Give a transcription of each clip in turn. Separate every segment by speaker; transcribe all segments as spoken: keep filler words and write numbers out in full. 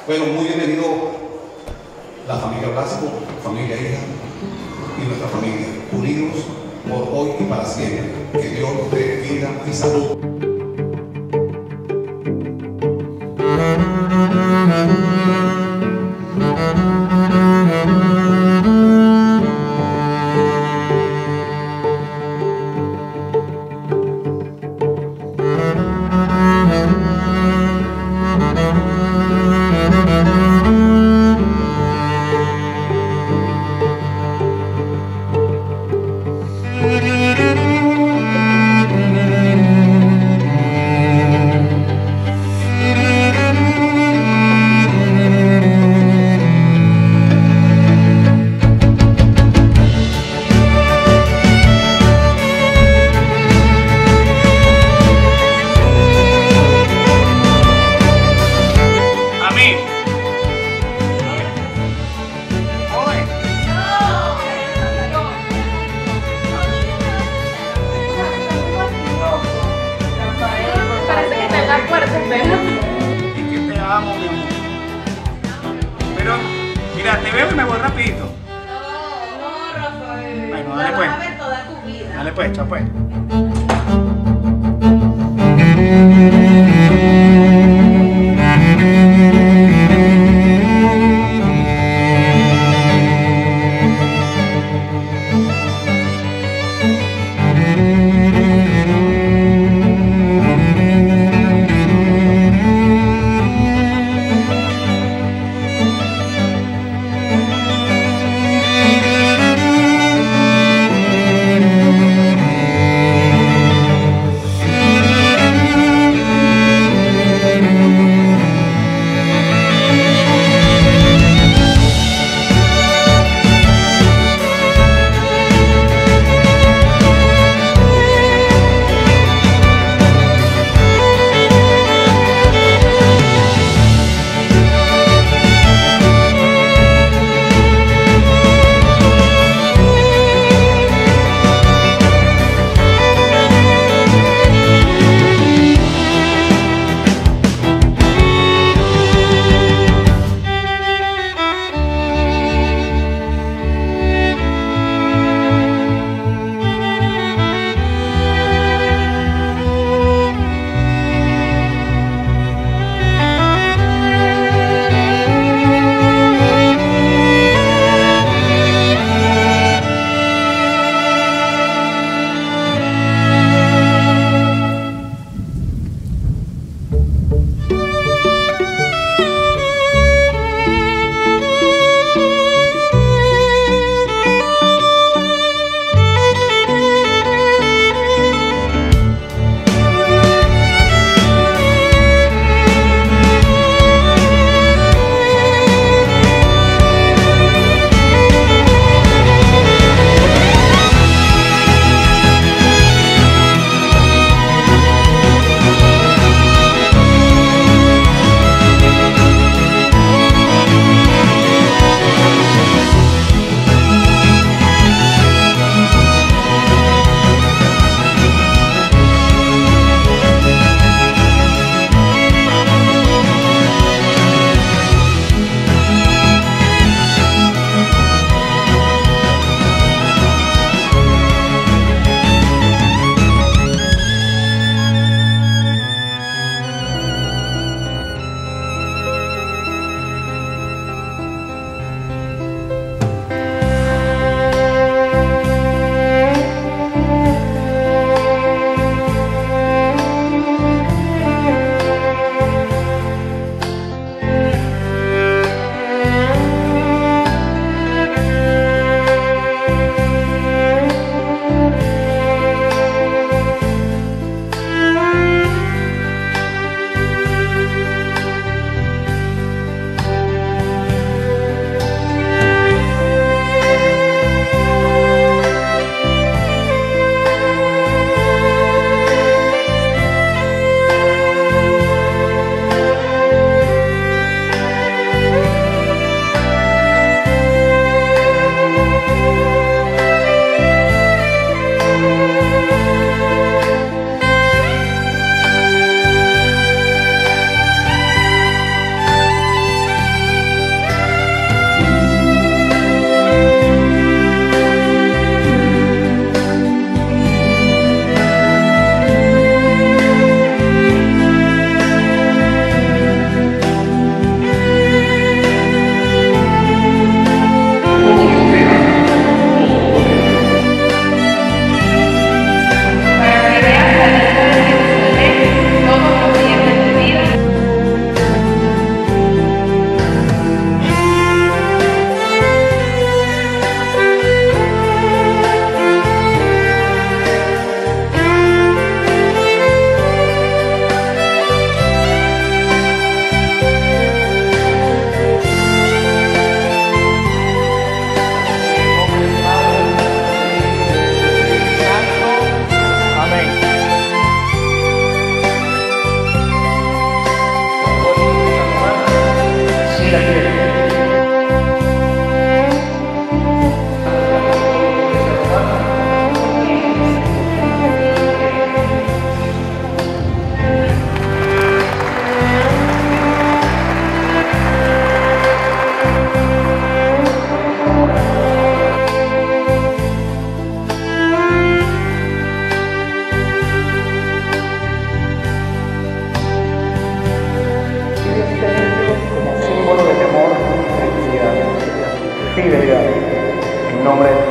Speaker 1: Bueno, muy bienvenido la familia Blasco, familia hija y nuestra familia, unidos por hoy y para siempre. Que Dios nos dé vida y salud.
Speaker 2: Y que te amo, mi amor. Pero, mira, te veo y me voy rapidito.
Speaker 3: No, no, Rafael.
Speaker 2: Bueno,
Speaker 3: La
Speaker 2: dale pues.
Speaker 3: vas a ver toda tu vida.
Speaker 2: Dale pues, chao pues.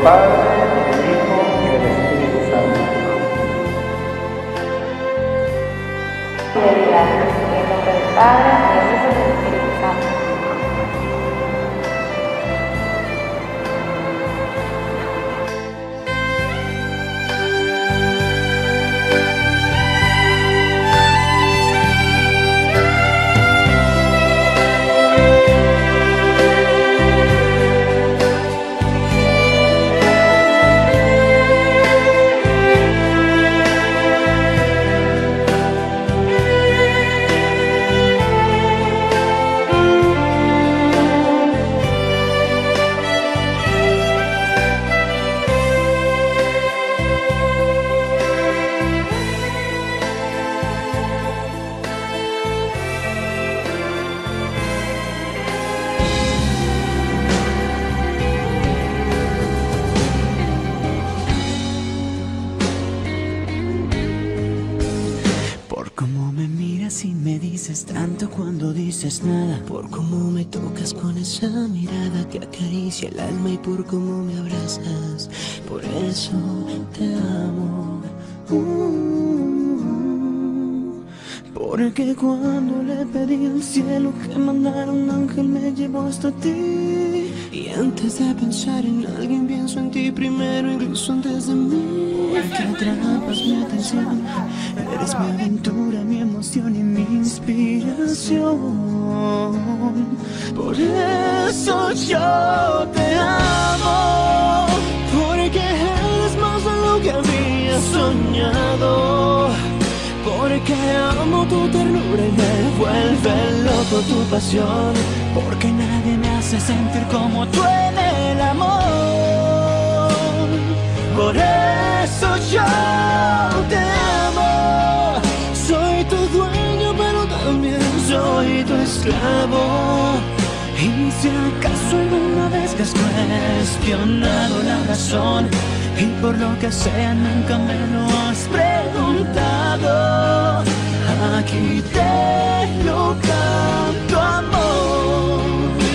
Speaker 4: Padre, del Hijo y del Espíritu Santo.
Speaker 5: Fidelidad, en el nombre del Padre, del Hijo y del Espíritu Santo.
Speaker 6: Tanto cuando dices nada, por cómo me tocas con esa mirada que acaricia el alma y por cómo me abrazas, por eso te amo. Uh, porque cuando le pedí al cielo que mandara un ángel me llevó hasta ti, y antes de pensar en alguien pienso en ti primero, incluso antes de mí. Porque atrapas mi atención, eres mi aventura, mi emoción y mi inspiración. Por eso yo te amo, porque eres más de lo que había soñado. Porque amo tu ternura y me vuelve loco tu pasión. Porque nadie me hace sentir como tú en el amor. Por eso yo te amo. Soy tu dueño pero también soy tu esclavo. Y si acaso alguna vez te has cuestionado la razón y por lo que sea nunca me lo has preguntado, aquí te lo canto, amor.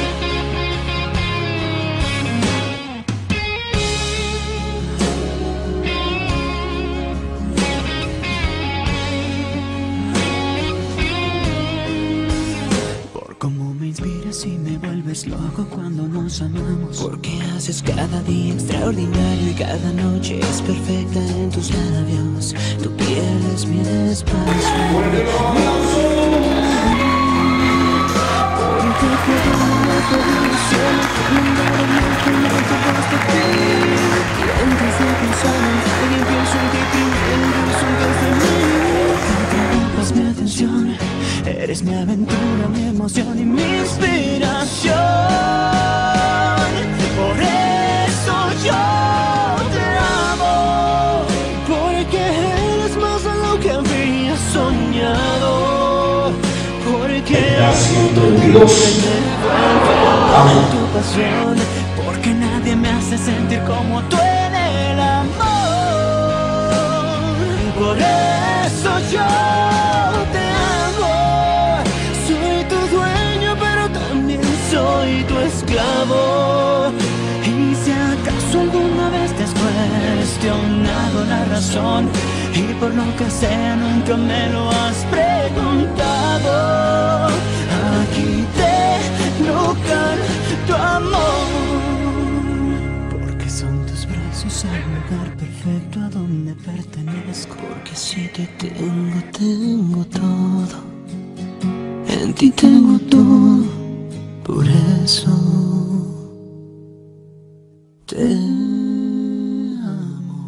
Speaker 6: Por cómo me inspiras y me vuelves loco cuando nos amamos. Porque haces cada día extraordinario y cada noche es perfecta en tus labios. Tu piel es mi espacio. Porque por el cielo te mandaron que me llevaste a ti. Y antes de pensar en alguien pienso en ti primero, incluso antes de mí. Te atrapas mi atención, eres mi aventura, mi emoción y mi inspiración. Por eso yo te amo, porque eres más de lo que había soñado. Porque amo tu Dios, tu pasión. Porque nadie me hace sentir como tú en el amor. Por eso yo te amo. Soy tu dueño pero también soy tu esclavo. Y si acaso alguna vez te has cuestionado la razón y por lo que sea nunca me lo has preguntado, aquí te lo canto, amor. Porque son tus brazos el lugar perfecto a donde pertenezco. Porque si te tengo, tengo todo. En ti tengo todo. Por eso te amo.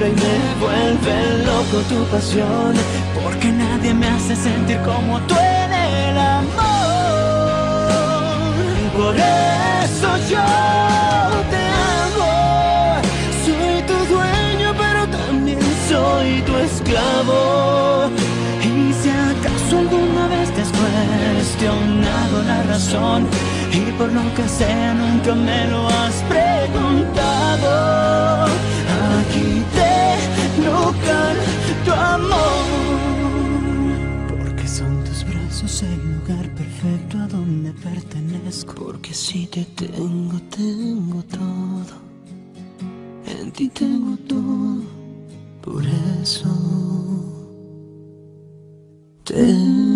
Speaker 6: locura y me vuelve loco tu pasión, porque nadie me hace sentir como tú en el amor. Y por eso yo te amo. Soy tu dueño, pero también soy tu esclavo. Y si acaso alguna vez te has cuestionado la razón, y por lo que sea nunca me lo has preguntado, aquí tengo tu amor, porque son tus brazos el lugar perfecto a donde pertenezco. Porque si te tengo, tengo todo, en ti tengo todo, por eso te